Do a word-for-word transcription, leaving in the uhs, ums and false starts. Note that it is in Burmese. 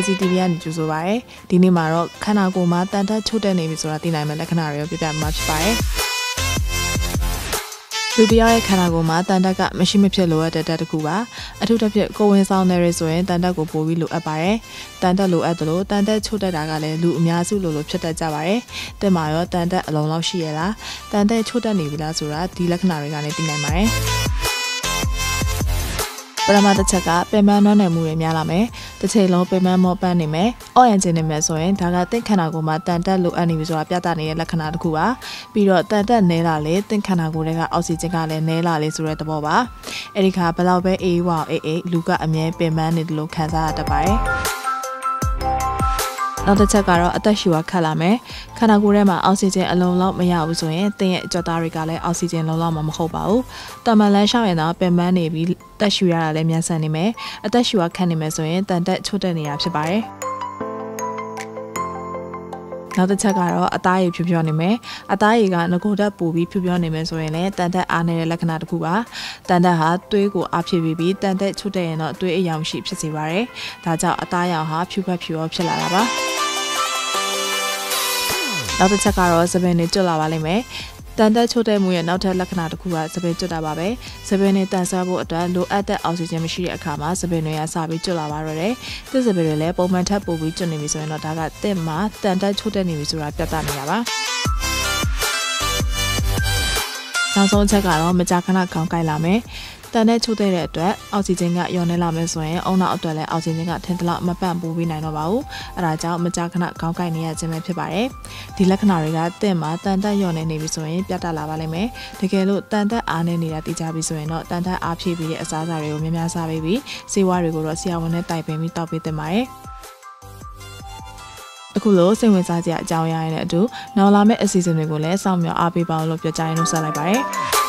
Embassy တီ ဗီ ကနေကြိုဆိုပါရယ်ဒီနေ့မှာတော့ခန္ဓာကိုယ်မှာတန်တက်ချို့တက်နေပြီဆိုတာသိနိုင်မယ့်လက္ခဏာတွေကိုပြပြမှာဖြစ်ပါတယ်လူတယောက်ရဲ့ခန္ဓာကိုယ်မှာတန်တက်ကမရှိမဖြစ်လိုအပ်တဲ့တက်တစ်ခုပါအထူးသဖြင့်ကိုယ်ဝင်ဆောင်နေရဆိုရင်တန်တက်ကိုပိုပြီးလိုအပ်ပါတယ်တန်တက်လိုအပ်တယ်လို့တန်တက်ချို့တက်တာကလည်းလူအများစုလိုလိုဖြစ်တတ်ကြပါတယ်တက်မှာရောတန်တက်အလုံးလောက်ရှိရလားတန်တက်ချို့တက်နေပြီလားဆိုတာဒီလက္ခဏာတွေကနေသိနိုင်ပါတယ်ပရမတ်တစ်ချက်ကပင်ပန်းနှောနယ်မှုတွေများလာမယ်တစ်ချိန်လုံးပင်ပန်းမောပန်းနေမယ်အော့ရန်ကျင်နေမယ်ဆိုရင်ဒါကတင့်ခန္ဓာကိုယ်မှာတန်တက်လိုအပ်နေပြီဆိုတာပြသနေတဲ့လက္ခဏာတစ်ခုပါပြီးတော့တန်တက်နဲလာလေတင့်ခန္ဓာကိုယ်တွေကအောက်ဆီဂျင်ကလည်းနဲလာလေဆိုတဲ့သဘောပါအဲ့ဒီခါဘယ်လောက်ပဲအေးဝအောင်အေးအေးလူကအမြဲပင်ပန်းနေတယ်လို့ခံစားရတတ်ပါတယ်နောက်တစ်ချက်ကတော့အသက်ရှူရခတ်လာမယ်ခန္ဓာကိုယ်ထဲမှာအောက်ဆီဂျင်အလုံးလောက်မရဘူးဆိုရင်သင်ရဲ့ကြောသားတွေကလည်းအောက်ဆီဂျင်လုံးလောက်မှမဟုတ်ပါဘူးတမန်လန်းရှောင်းရင်တော့ပင်ပန်းနေပြီးတက်ရှူရတာလည်းမြန်ဆန်နေမယ်အသက်ရှူရခတ်နေမယ်ဆိုရင်တန်တက်ချို့တက်နေတာဖြစ်ပါတယ်နောက်တစ်ချက်ကတော့အသားရည်ဖြူဖြောနေမယ်အသားရည်ကငကိုတက်ပူပြီးဖြူဖြောနေမယ်ဆိုရင်လည်းတန်တက်အားနေတဲ့လက္ခဏာတစ်ခုပါတန်တက်ဟာသွေးကိုအားဖြည့်ပြီးပြီးတန်တက်ချို့တက်ရင်တော့သွေးအယောင်ရှိဖြစ်စေပါတယ်ဒါကြောင့်အသားရောင်ဟာဖြူဖက်ဖြူရောဖြစ်လာတာပါနောက်တစ်ချက်ကတော့သပင်တွေကျွတ်လာပါလိမ့်မယ်တန်တက်ချို့တဲ့မှုရဲ့နောက်ထပ်လက္ခဏာတစ်ခုကသပင်ကျွတ်တာပါပဲသပင်တွေတန်ဆွမ်းဖို့အတွက်လိုအပ်တဲ့အောက်ဆီဂျင်မရှိတဲ့အခါမှာသပင်တွေကစပြီးကျွတ်လာပါတော့တယ်သစ်သပင်တွေလည်းပုံမှန်ထပ်ပို့ပြီးကျွတ်နေပြီဆိုရင်တော့ဒါကတစ်မှာတန်တက်ချို့တဲ့နေပြီဆိုတာပြသနေတာပါနောက်ဆုံးချက်ကတော့မကြာခဏခေါင်းကိုက်လာမယ်တန်တဲ့ချို့တဲ့တဲ့အတွက်အောက်ဆီဂျင်ကလျော့နေလာမယ်ဆိုရင်အုံနောက်အတွက်လည်းအောက်ဆီဂျင်ကထင်သလောက်မပန့်ပိုးပေးနိုင်တော့ပါဘူးအဲဒါကြောင့်မကြာခဏခေါင်းကိုက်နေရခြင်းပဲဖြစ်ပါတယ်ဒီလက္ခဏာတွေကတင့်မှာတန်တက်လျော့နေနေပြီဆိုရင်ပြတ်တက်လာပါလိမ့်မယ်တကယ်လို့တန်တက်အားနေနေတာသိကြပြီဆိုရင်တော့တန်တက်အားဖြည့်ပြီးတဲ့အစားအစာတွေကိုများများစားပေးပြီးဆေးဝါးတွေကိုတော့ဆရာဝန်နဲ့တိုင်ပင်ပြီးတောက်ပေးသင့်ပါတယ်အခုလိုစိတ်ဝင်စားစရာအကြောင်းအရာတွေနဲ့အတူနောက်လာမယ့်အစီအစဉ်တွေကိုလည်းစောင့်မျှော်အားပေးပါအောင်လို့ပြောကြားရင်းလို့ဆက်လိုက်ပါတယ်